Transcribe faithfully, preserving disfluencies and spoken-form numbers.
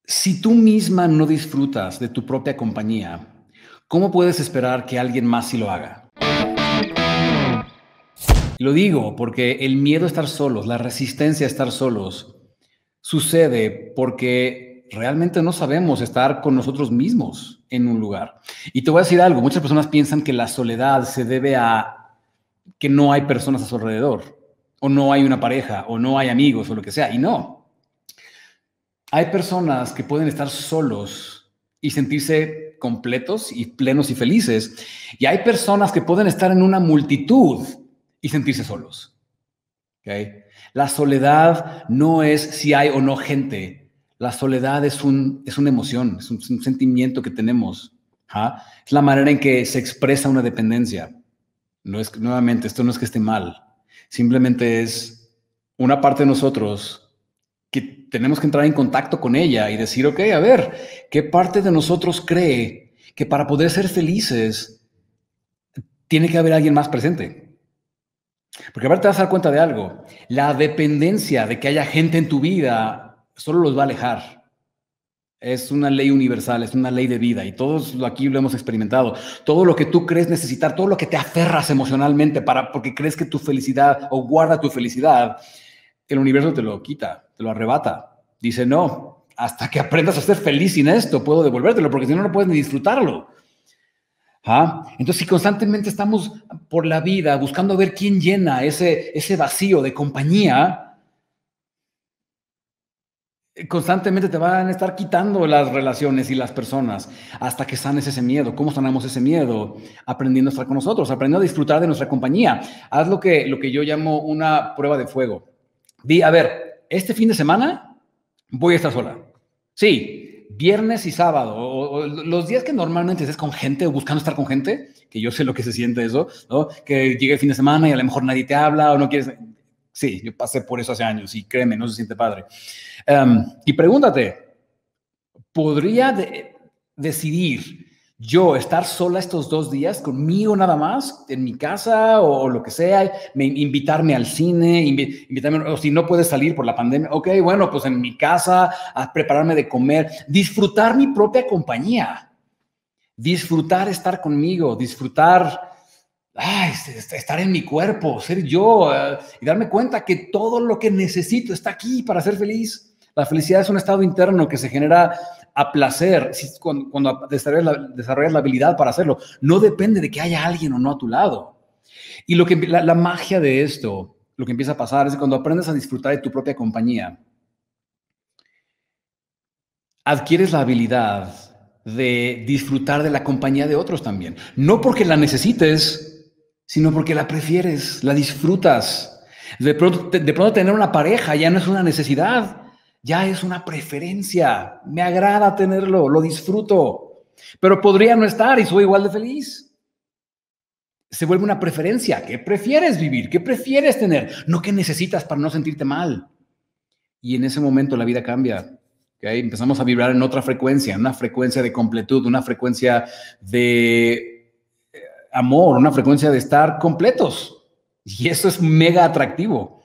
Si tú misma no disfrutas de tu propia compañía, ¿cómo puedes esperar que alguien más sí lo haga? Lo digo porque el miedo a estar solos, la resistencia a estar solos, sucede porque realmente no sabemos estar con nosotros mismos en un lugar. Y te voy a decir algo, muchas personas piensan que la soledad se debe a que no hay personas a su alrededor, o no hay una pareja, o no hay amigos, o lo que sea, y no. Hay personas que pueden estar solos y sentirse completos y plenos y felices. Y hay personas que pueden estar en una multitud y sentirse solos. ¿Okay? La soledad no es si hay o no gente. La soledad es, un, es una emoción, es un, es un sentimiento que tenemos. ¿Ah? Es la manera en que se expresa una dependencia. No es, nuevamente, esto no es que esté mal. Simplemente es una parte de nosotros que tenemos que entrar en contacto con ella y decir, ok, a ver, ¿qué parte de nosotros cree que para poder ser felices tiene que haber alguien más presente? Porque ahora te vas a dar cuenta de algo. La dependencia de que haya gente en tu vida solo los va a alejar. Es una ley universal, es una ley de vida y todos aquí lo hemos experimentado. Todo lo que tú crees necesitar, todo lo que te aferras emocionalmente para, porque crees que tu felicidad o guarda tu felicidad, el universo te lo quita, te lo arrebata. Dice, no, hasta que aprendas a ser feliz sin esto, puedo devolvértelo, porque si no, no puedes ni disfrutarlo. ¿Ah? Entonces, si constantemente estamos por la vida buscando ver quién llena ese, ese vacío de compañía, constantemente te van a estar quitando las relaciones y las personas hasta que sanes ese miedo. ¿Cómo sanamos ese miedo? Aprendiendo a estar con nosotros, aprendiendo a disfrutar de nuestra compañía. Haz lo que, lo que yo llamo una prueba de fuego. Di, a ver, este fin de semana voy a estar sola. Sí, viernes y sábado, o, o los días que normalmente estés con gente o buscando estar con gente, que yo sé lo que se siente eso, ¿no? Que llegue el fin de semana y a lo mejor nadie te habla o no quieres... Sí, yo pasé por eso hace años y créeme, no se siente padre. Um, y pregúntate, ¿podría de decidir yo estar sola estos dos días conmigo nada más, en mi casa o, o lo que sea, me, invitarme al cine, invi invitarme, o si no puedes salir por la pandemia, ok, bueno, pues en mi casa, a prepararme de comer, disfrutar mi propia compañía, disfrutar estar conmigo, disfrutar... Ay, estar en mi cuerpo, ser yo uh, y darme cuenta que todo lo que necesito está aquí para ser feliz. La felicidad es un estado interno que se genera a placer cuando, cuando desarrollas, la, desarrollas la habilidad para hacerlo. No depende de que haya alguien o no a tu lado. Y lo que, la, la magia de esto, lo que empieza a pasar es que cuando aprendes a disfrutar de tu propia compañía, adquieres la habilidad de disfrutar de la compañía de otros también. No porque la necesites, sino porque la prefieres, la disfrutas. De pronto, de pronto tener una pareja ya no es una necesidad, ya es una preferencia. Me agrada tenerlo, lo disfruto, pero podría no estar y soy igual de feliz. Se vuelve una preferencia. ¿Qué prefieres vivir? ¿Qué prefieres tener? No qué necesitas para no sentirte mal. Y en ese momento la vida cambia. ¿Okay? Empezamos a vibrar en otra frecuencia, una frecuencia de completud, una frecuencia de amor, una frecuencia de estar completos. Y eso es mega atractivo.